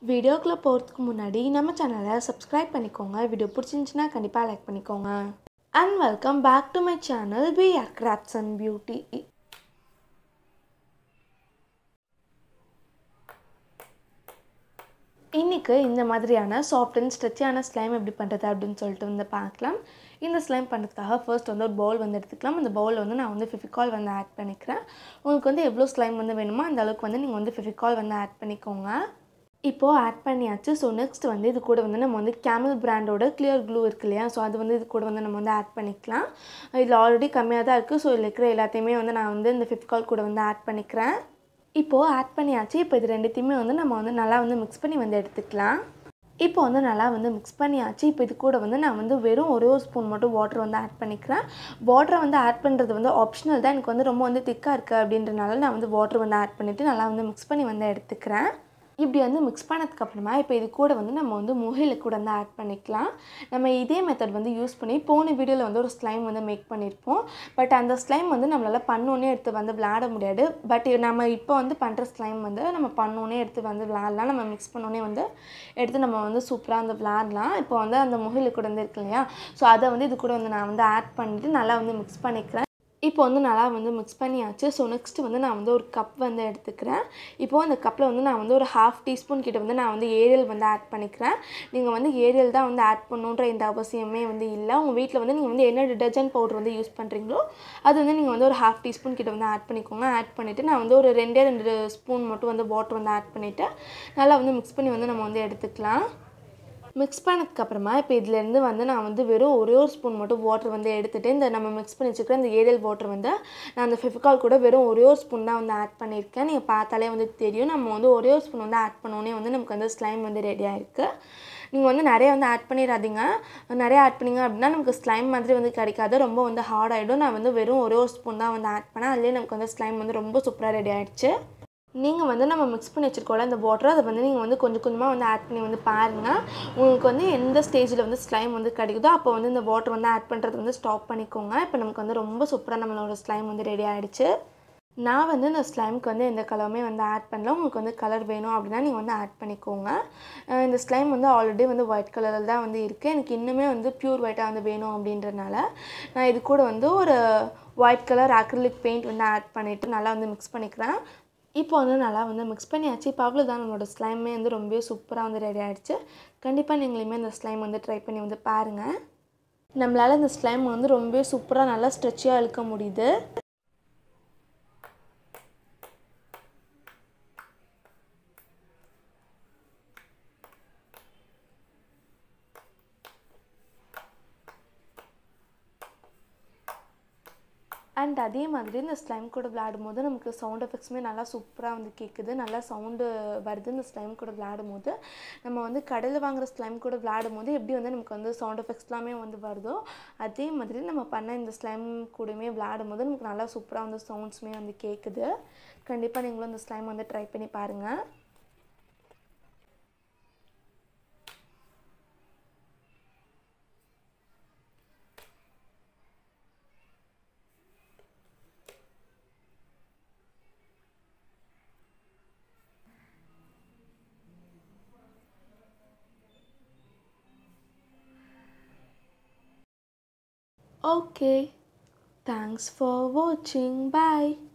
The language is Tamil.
வீடியோக்குள்ள போகிறதுக்கு முன்னாடி நம்ம சேனலை சப்ஸ்கிரைப் பண்ணிக்கோங்க. வீடியோ பிடிச்சிருந்துச்சுன்னா கண்டிப்பாக லைக் பண்ணிக்கோங்க. And welcome back to my channel BR Crafts and Beauty. இன்றைக்கி இந்த மாதிரியான சாஃப்ட் அண்ட் ஸ்ட்ரெச்சியான ஸ்லைம் எப்படி பண்ணுறது அப்படின்னு சொல்லிட்டு வந்து பார்க்கலாம். இந்த ஸ்லைம் பண்ணுறதுக்காக ஃபர்ஸ்ட் வந்து ஒரு பவுல் வந்து எடுத்துக்கலாம். அந்த பவுலில் வந்து நான் வந்து ஃபெவிகால் வந்து ஆட் பண்ணிக்கிறேன். உங்களுக்கு வந்து எவ்வளோ ஸ்லைம் வந்து வேணுமோ அந்த அளவுக்கு வந்து நீங்கள் வந்து ஃபெவிகால் வந்து ஆட் பண்ணிக்கோங்க. இப்போது ஆட் பண்ணியாச்சு. ஸோ நெக்ஸ்ட் வந்து இது கூட வந்து நம்ம வந்து கேமல் பிராண்டோட கிளியர் க்ளூ இருக்கு இல்லையா, ஸோ அது வந்து இது கூட வந்து நம்ம வந்து ஆட் பண்ணிக்கலாம். இதில் ஆல்ரெடி கம்மியாக தான் இருக்குது. ஸோ இதில் இருக்கிற எல்லாத்தையுமே வந்து நான் வந்து இந்த ஃபெவிகால் கூட வந்து ஆட் பண்ணிக்கிறேன். இப்போது ஆட் பண்ணியாச்சு. இப்போ இது ரெண்டுத்தையுமே வந்து நம்ம வந்து நல்லா வந்து மிக்ஸ் பண்ணி வந்து எடுத்துக்கலாம். இப்போ வந்து நல்லா வந்து மிக்ஸ் பண்ணியாச்சு. இப்போ இது கூட வந்து நான் வந்து வெறும் ஒரே ஒரு ஸ்பூன் மட்டும் வாட்டர் வந்து ஆட் பண்ணிக்கிறேன். வாட்டரை வந்து ஆட் பண்ணுறது வந்து ஆப்ஷனல் தான். எனக்கு வந்து ரொம்ப வந்து திக்காக இருக்குது அப்படின்றனால நான் வந்து வாட்டர் வந்து ஆட் பண்ணிவிட்டு நல்லா வந்து மிக்ஸ் பண்ணி வந்து எடுத்துக்கிறேன். இப்படி வந்து மிக்ஸ் பண்ணதுக்கப்புறமா இப்போ இது கூட வந்து நம்ம வந்து முகில் கூட வந்து ஆட் பண்ணிக்கலாம். நம்ம இதே மெத்தட் வந்து யூஸ் பண்ணி போன வீடியோவில் வந்து ஒரு ஸ்லைம் வந்து மேக் பண்ணியிருப்போம். பட் அந்த ஸ்லைம் வந்து நம்மளால் பண்ணோன்னே எடுத்து வந்து விளையாட முடியாது. பட் நம்ம இப்போ வந்து பண்ணுற ஸ்லைம் வந்து நம்ம பண்ணோன்னே எடுத்து வந்து விளையாடலாம். நம்ம மிக்ஸ் பண்ணோன்னே வந்து எடுத்து நம்ம வந்து சூப்பராக வந்து விளையாடலாம். இப்போ வந்து அந்த முகில் கூட வந்து இருக்கு இல்லையா, ஸோ அதை வந்து இது கூட வந்து நான் வந்து ஆட் பண்ணிவிட்டு நல்லா வந்து மிக்ஸ் பண்ணிக்கிறேன். இப்போ வந்து நல்லா வந்து மிக்ஸ் பண்ணியாச்சு. ஸோ நெக்ஸ்ட்டு வந்து நான் வந்து ஒரு கப் வந்து எடுத்துக்கிறேன். இப்போது அந்த கப்பில் வந்து நான் வந்து ஒரு 1/2 டீஸ்பூன் கிட்ட வந்து நான் வந்து ஏரியல் வந்து ஆட் பண்ணிக்கிறேன். நீங்கள் வந்து ஏரியல் தான் வந்து ஆட் பண்ணணுன்ற எந்த அவசியமே வந்து இல்லை. உங்கள் வீட்டில் வந்து நீங்கள் வந்து என்ன டிடர்ஜென்ட் பவுடர் வந்து யூஸ் பண்ணுறீங்களோ அது வந்து நீங்கள் வந்து ஒரு 1/2 டீஸ்பூன் கிட்ட வந்து ஆட் பண்ணிக்கோங்க. ஆட் பண்ணிவிட்டு நான் வந்து ஒரு 2 ஸ்பூன் மட்டும் வந்து வாட்டர் வந்து ஆட் பண்ணிவிட்டு நல்லா வந்து மிக்ஸ் பண்ணி வந்து நம்ம வந்து எடுத்துக்கலாம். மிக்ஸ் பண்ணதுக்கப்புறமா இப்போ இதுலேருந்து வந்து நான் வந்து வெறும் ஒரே ஒரு ஸ்பூன் மட்டும் வாட்டர் வந்து எடுத்துகிட்டு இந்த நம்ம மிக்ஸ் பண்ணி வச்சுக்கிற இந்த ஏரியல் வாட்டர் வந்து நான் அந்த ஃபெவிகால் கூட வெறும் ஒரே ஒரு ஸ்பூன் தான் வந்து ஆட் பண்ணியிருக்கேன். நீங்கள் பார்த்தாலே வந்து தெரியும். நம்ம வந்து ஒரே ஒரு ஸ்பூன் வந்து ஆட் பண்ணோன்னே வந்து நமக்கு வந்து ஸ்லைம் வந்து ரெடியாக இருக்குது. நீங்கள் வந்து நிறைய வந்து ஆட் பண்ணிடாதீங்க. நிறைய ஆட் பண்ணிங்க அப்படின்னா நமக்கு ஸ்லைம் மாதிரி வந்து கிடைக்காது, ரொம்ப வந்து ஹார்ட் ஆகிடும். நான் வந்து வெறும் ஒரே ஒரு ஸ்பூன் தான் வந்து ஆட் பண்ணேன். அதுலேயே நமக்கு வந்து ஸ்லைம் வந்து ரொம்ப சூப்பராக ரெடி ஆகிடுச்சு. நீங்கள் வந்து நம்ம மிக்ஸ் பண்ணி வச்சுருக்கோம்ல அந்த வாட்டர், அதை வந்து நீங்கள் வந்து கொஞ்சம் கொஞ்சமாக வந்து ஆட் பண்ணி வந்து பாருங்கள். உங்களுக்கு வந்து எந்த ஸ்டேஜில் வந்து ஸ்லைம் வந்து கிடைக்குதோ அப்போ வந்து இந்த வாட்டர் வந்து ஆட் பண்ணுறது வந்து ஸ்டாப் பண்ணிக்கோங்க. இப்போ நமக்கு வந்து ரொம்ப சூப்பராக நம்மளோட ஸ்லைம் வந்து ரெடி ஆகிடுச்சு. நான் வந்து இந்த ஸ்லைமுக்கு வந்து எந்த கலருமே வந்து ஆட் பண்ணல. உங்களுக்கு வந்து கலர் வேணும் அப்படின்னா நீங்கள் வந்து ஆட் பண்ணிக்கோங்க. இந்த ஸ்லைம் வந்து ஆல்ரெடி வந்து ஒயிட் கலரில் தான் வந்து இருக்குது. எனக்கு இன்னுமே வந்து ப்யூர் ஒயிட்டாக வந்து வேணும் அப்படின்றனால நான் இது கூட வந்து ஒரு ஒயிட் கலர் அக்ரிலிக் பெயிண்ட் வந்து ஆட் பண்ணிவிட்டு நல்லா வந்து மிக்ஸ் பண்ணிக்கிறேன். இப்போ வந்து நல்லா வந்து மிக்ஸ் பண்ணியாச்சு. இப்போ அவ்வளோதான், நம்மளோட ஸ்லைமே வந்து ரொம்பவே சூப்பராக வந்து ரெடி ஆகிடுச்சு. கண்டிப்பாக நீங்களுமே இந்த ஸ்லைம் வந்து ட்ரை பண்ணி வந்து பாருங்கள். நம்மளால் இந்த ஸ்லைம் வந்து ரொம்பவே சூப்பராக நல்லா ஸ்ட்ரெச்சியாக இழுக்க முடியுது. அண்ட் அதே மாதிரி இந்த ஸ்லைம் கூட விளையாடும் போது நமக்கு சவுண்ட் எஃபெக்ட்ஸுமே நல்லா சூப்பராக வந்து கேட்குது. நல்லா சவுண்டு வருது இந்த ஸ்லைம் கூட விளையாடும் போது. நம்ம வந்து கடையில் வாங்குகிற ஸ்லைம் கூட விளையாடும் போது எப்படி வந்து நமக்கு வந்து சவுண்ட் எஃபெக்ட்ஸ் எல்லாமே வந்து வருதோ அதே மாதிரி நம்ம பண்ண இந்த ஸ்லைம் கூடமே விளையாடும் போது நமக்கு நல்லா சூப்பராக வந்து சவுண்ட்ஸுமே வந்து கேட்குது. கண்டிப்பாக நீங்களும் இந்த ஸ்லைம் வந்து ட்ரை பண்ணி பாருங்கள். Okay, thanks for watching. Bye.